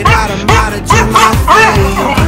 it out, I'm out of do my thing.